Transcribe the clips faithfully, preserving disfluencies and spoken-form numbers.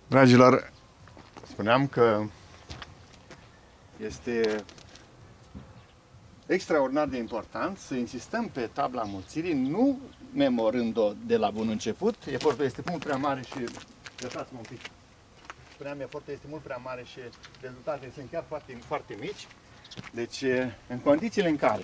Dragilor, spuneam că este extraordinar de important să insistăm pe tabla înmulțirii, nu memorând-o de la bun început. Efortul este mult prea mare și, lăsați-mă un pic, spuneam, efortul este mult prea mare și rezultatele sunt chiar foarte, foarte mici. Deci, în condițiile în care,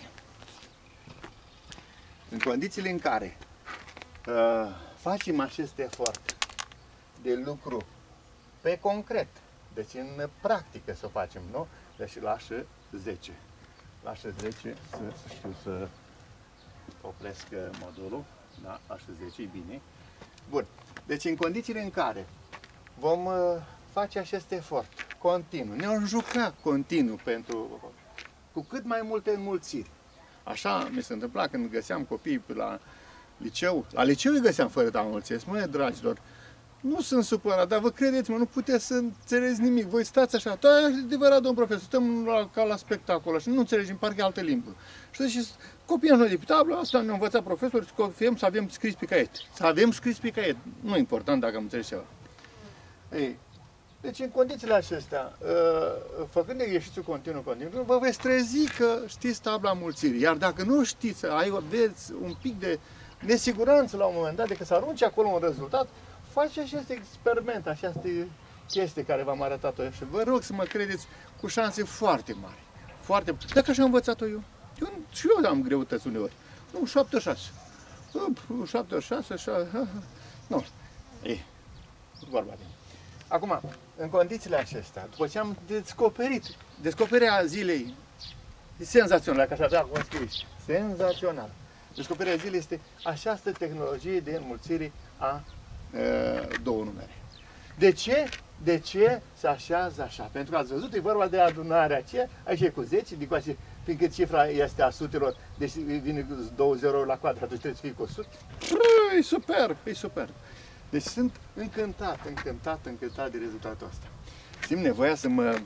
în condițiile în care uh, facem acest efort de lucru pe concret, deci în practică să o facem, nu? Deci la și zece. La și zece, să, să știu să opresc modulul, da, la și zece, e bine. Bun, deci în condițiile în care vom uh, face acest efort continuu, ne-am jucat continuu pentru cu cât mai multe înmulțiri. Așa mi se întâmpla când găseam copii la liceu. La liceu îi găseam fără tabla înmulțirii. Spune, dragilor, nu sunt supărat, dar vă credeți-mă, nu puteți să înțelegeți nimic. Voi stați așa, da, e adevărat, domn profesor, stăm la, ca la spectacol și nu înțelegem, parcă e altă limbă. Și zice, copiii noi de pe tablă, asta ne-a învățat profesorul, să avem scris pe caiet. Să avem scris pe caiet. Nu e important dacă am înțeles ceva. Ei, deci în condițiile acestea, făcând exercițiul continuu, continuu, vă veți trezi că știți tabla înmulțirii. Iar dacă nu știți, aveți un pic de nesiguranță la un moment dat, decât să arunci acolo un rezultat, faceți acest experiment, această chestie care v-am arătat-o și vă rog să mă credeți cu șanse foarte mari. Foarte... Dacă așa am învățat-o eu. eu. Și eu am greutăți uneori. Nu, șapte șase. șapte șase, șase... Nu. E, vorba de Acum, în condițiile acestea, după ce am descoperit, descoperirea zilei, e senzațional, că așa cum scris, senzațional. Descoperirea zilei este această tehnologie de înmulțire a e, două numere. De ce? De ce se așează așa? Pentru că ați văzut, e vorba de adunarea aceea, aici e cu zece, de coace, fiindcă cifra este a sutelor, deci vine cu două zerouri la quadru, atunci trebuie să fie cu o sută. E superb, e superb. Deci sunt încântat, încântat, încântat de rezultatul ăsta. Simt nevoia să mă,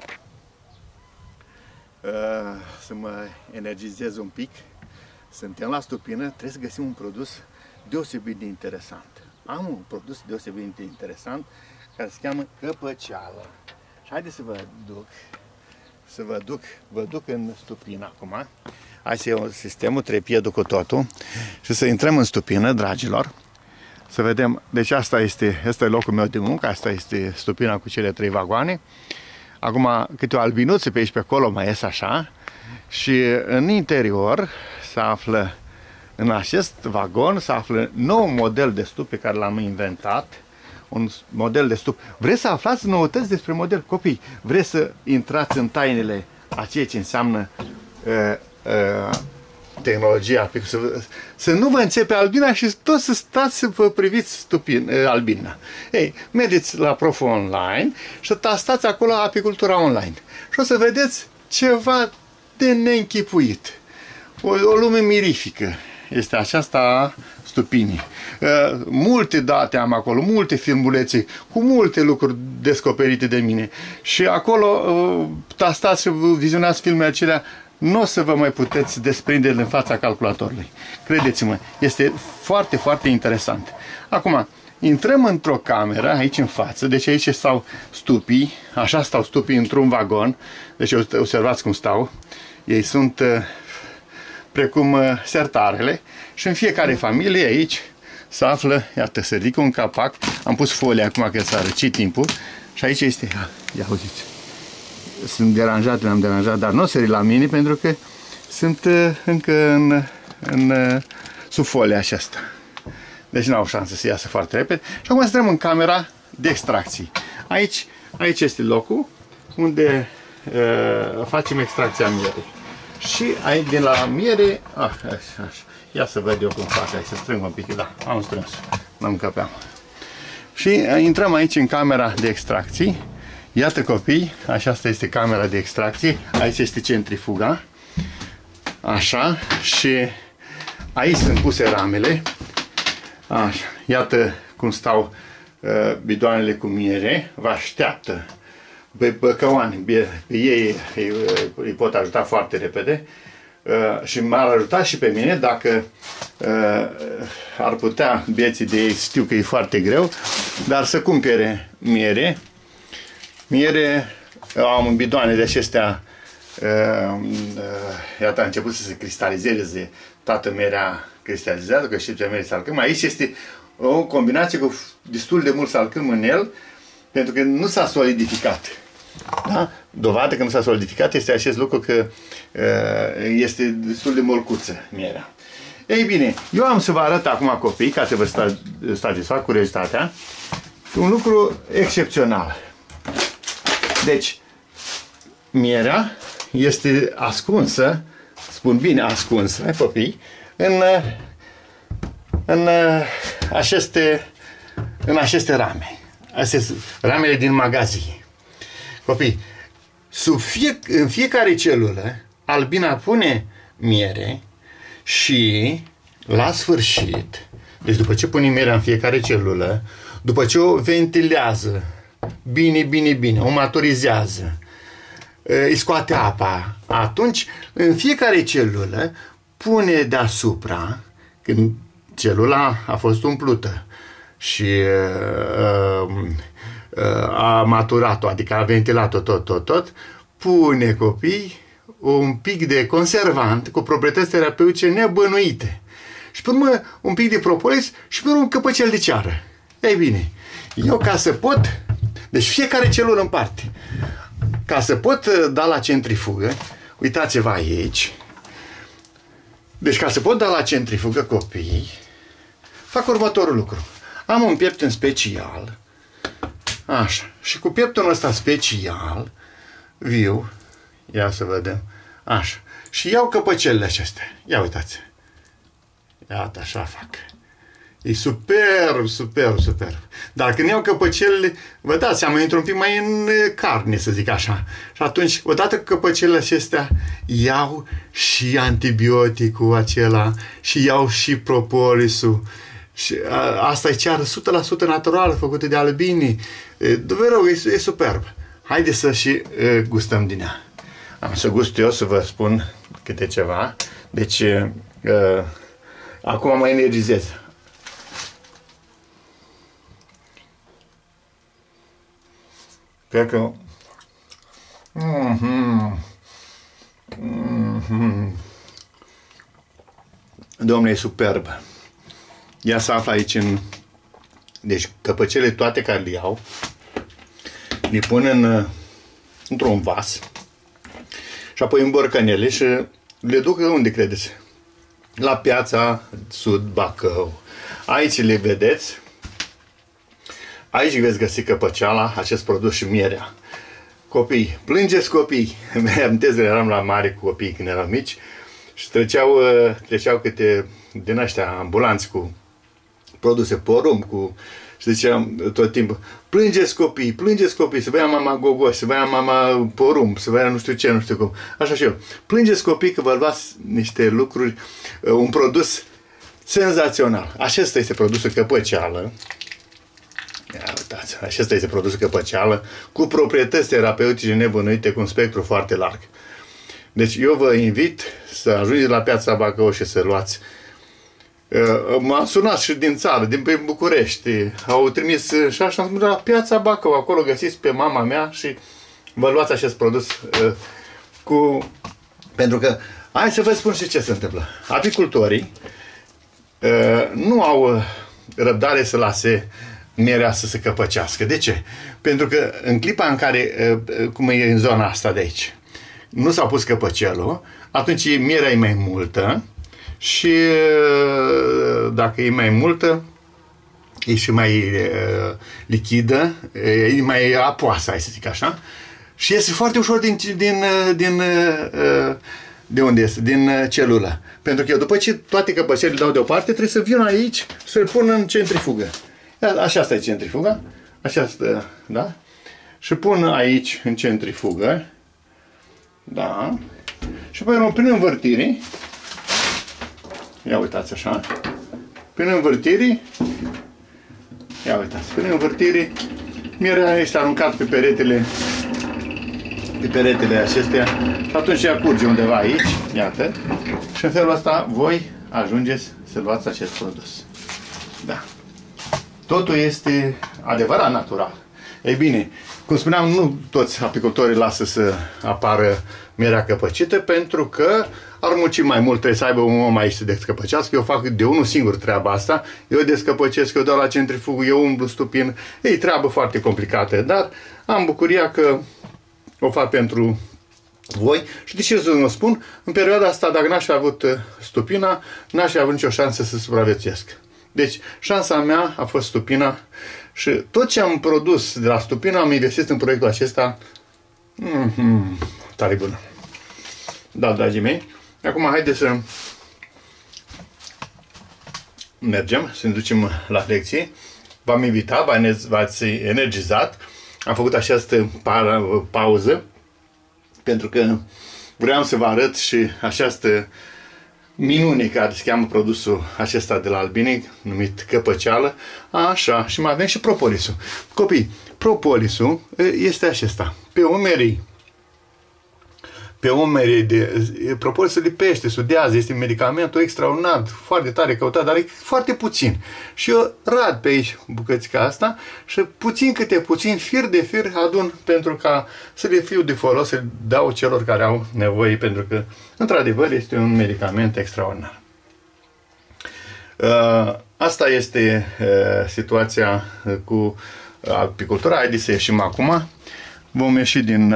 uh, să mă energizez un pic. Suntem la stupină, trebuie să găsim un produs deosebit de interesant. Am un produs deosebit de interesant care se cheamă căpăceală. Și haideți să vă duc, să vă duc, vă duc în stupină acum. Hai să iau sistemul, trepiedul cu totul și să intrăm în stupină, dragilor. Să vedem, deci asta este, asta e locul meu de muncă, asta este stupina cu cele trei vagoane. Acum câte o albinuță pe aici pe acolo mai ies așa și în interior se află, în acest vagon se află nou model de stup pe care l-am inventat. Un model de stup. Vreți să aflați noutăți despre model? Copii, vreți să intrați în tainele a ceea ce înseamnă uh, uh, tehnologia, să, să nu vă înțepe albina și tot să stați să vă priviți stupin, albina. Ei, mergeți la Proful Online și tastați acolo apicultura online. Și o să vedeți ceva de neînchipuit. O, o lume mirifică este aceasta stupinii. Uh, multe date am acolo, multe filmulețe, cu multe lucruri descoperite de mine. Și acolo uh, tastați și vizionați filmele acelea, nu o să vă mai puteți desprinde din fața calculatorului. Credeți-mă, este foarte, foarte interesant. Acum, intrăm într-o cameră, aici în față, deci aici stau stupii, așa stau stupii într-un vagon, deci observați cum stau. Ei sunt uh, precum uh, sertarele și în fiecare familie aici se află, iată, se ridică un capac, am pus folia acum că s-a răcit timpul și aici este, ia, ia auziți. Sunt deranjat, le-am deranjat, dar nu o sări la mine pentru că sunt uh, încă în, în, uh, sub folia aceasta. Deci n-au șansă să iasă foarte repede. Și acum intrăm în camera de extracții. Aici, aici este locul unde uh, facem extracția mierii. Și aici din la miere, ah, așa, așa. Ia să văd eu cum fac, hai să strâng un pic, da, am strâns, n-am încăpeam. Și uh, intrăm aici în camera de extracții. Iată copii, așa este camera de extracție, aici este centrifuga, așa, și aici sunt puse ramele, așa, iată cum stau uh, bidoanele cu miere, vă așteaptă, pe băcăoani, pe ei îi, îi pot ajuta foarte repede uh, și m-ar ajuta și pe mine dacă uh, ar putea bieții de ei, știu că e foarte greu, dar să cumpere miere Miere, am bidoane de acestea, uh, uh, iată, a început să se cristalizeze, toată mierea cristalizează, că știți mere salcâm. Aici este o combinație cu destul de mult salcâm în el, pentru că nu s-a solidificat. Da? Dovadă că nu s-a solidificat este acest lucru că uh, este destul de molcuță mierea. Ei bine, eu am să vă arăt acum copii, ca să vă sta, satisfac curiozitatea, un lucru excepțional. Deci, mierea este ascunsă, spun bine ascunsă, copii, în, în, aceste, în aceste rame. Astea sunt ramele din magazin. Copii, sub fie, în fiecare celulă, albina pune miere și, la sfârșit, deci după ce pune mierea în fiecare celulă, după ce o ventilează, bine, bine, bine, o maturizează, îi scoate apa, atunci, în fiecare celulă, pune deasupra, când celula a fost umplută și uh, uh, a maturat-o, adică a ventilat-o tot, tot, tot, pune, copii, un pic de conservant cu proprietăți terapeutice nebănuite. Și pe urmă un pic de propolis și pe urmă un căpăcel de ceară. Ei bine, eu ca să pot, deci fiecare celulă în parte, ca să pot da la centrifugă, uitați-vă aici, deci ca să pot da la centrifugă, copii, fac următorul lucru. Am un piepton special, așa, și cu pieptonul ăsta special, viu, ia să vedem, așa, și iau căpăcelele acestea, ia uitați, iată, așa fac. E superb, superb, superb. Dar când iau căpăcelele, vă dați seama, intru un pic mai în carne, să zic așa. Și atunci, odată cu căpăcelele acestea, iau și antibioticul acela, și iau și propolisul. Și a, asta e ceară o sută la sută naturală, făcută de albini. Vă rog, e, e superb. Haideți să și e, gustăm din ea. Am să gust eu, să vă spun câte ceva. Deci, e, acum mă energizez. Cred că... Mm-hmm. Mm-hmm. Dom'le, e superb. Ea se află aici în... Deci, căpăcele toate care le iau, le pun în, într-un vas și apoi în borcanele și le duc unde credeți? La Piața Sud Bacău. Aici le vedeți. Aici veți găsi căpăceala, acest produs și mierea. Copii, plângeți copii. Mi-amintesc că eram la mare cu copii când eram mici și treceau, treceau câte din ăștia ambulanți cu produse porumb, cu... și ziceam tot timpul, plângeți copii, plângeți copii, să vă ia mama gogoș, să vă ia mama porumb, să vă ia nu știu ce, nu știu cum. Așa și eu. Plângeți copii că vă luați niște lucruri, un produs senzațional. Acesta este produsul căpăceală. Ia uitați, acesta este produsul căpăceală cu proprietăți terapeutice nebănuite, cu un spectru foarte larg. Deci eu vă invit să ajungeți la Piața Bacău și să luați. M-a sunat și din țară, din pe București. Au trimis și așa, am spus, la Piața Bacău, acolo găsiți pe mama mea și vă luați acest produs cu... Pentru că, hai să vă spun și ce se întâmplă. Apicultorii nu au răbdare să lase mierea să se căpăcească. De ce? Pentru că în clipa în care, cum e în zona asta de aici, nu s-a pus căpăcelul, atunci mierea e mai multă și dacă e mai multă, e și mai uh, lichidă, e mai apoasă, hai să zic așa, și iese foarte ușor din, din, din uh, de unde este? Din celulă. Pentru că eu, după ce toate căpăcelele le dau deoparte, trebuie să vin aici să-l pun în centrifugă. Așa asta e centrifuga, așa asta, da? Și pun aici în centrifugă, da? Și apoi prin învârtire, ia uitați așa, prin învârtire, ia uitați, prin învârtire, mierea este aruncat pe peretele, pe peretele acestea și atunci ea curge undeva aici, iată, și în felul ăsta voi ajungeți să luați acest produs. Da. Totul este adevărat natural. Ei bine, cum spuneam, nu toți apicultorii lasă să apară mierea căpăcită, pentru că ar muci mai mult, trebuie să aibă un om aici să descăpăcească. Eu fac de unul singur treaba asta, eu descăpăcesc, eu dau la centrifugă, eu umblu stupin. E treabă foarte complicată, dar am bucuria că o fac pentru voi. Și de ce să vă spun? În perioada asta, dacă n-aș fi avut stupina, n-aș fi avut nicio șansă să supraviețuiesc. Deci, șansa mea a fost stupina și tot ce am produs de la stupina am investit în proiectul acesta. Mm-hmm, tare bună. Da, dragii mei. Acum, haideți să mergem, să ne ducem la lecție. V-am invitat, v-ați energizat. Am făcut această pauză pentru că vreau să vă arăt și această minune care se cheamă produsul acesta de la Albinic, numit căpăceală. Așa, și mai avem și propolisul. Copii, propolisul este acesta. Pe umerii pe umerii de propolisul lipește, sudează, este medicamentul extraordinar, foarte tare căutat, dar e foarte puțin. Și eu rad pe aici bucățica asta și puțin câte puțin, fir de fir adun pentru ca să le fiu de folos, să le dau celor care au nevoie, pentru că într-adevăr este un medicament extraordinar. Asta este situația cu apicultura. Haideți să ieșim acum. Vom ieși din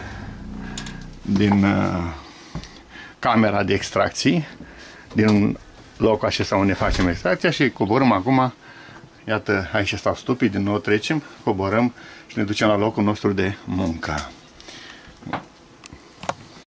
din uh, camera de extracții, din locul acesta unde facem extracția și coborâm acum. Iată, aici stau stupii, din nou trecem, coborâm și ne ducem la locul nostru de muncă.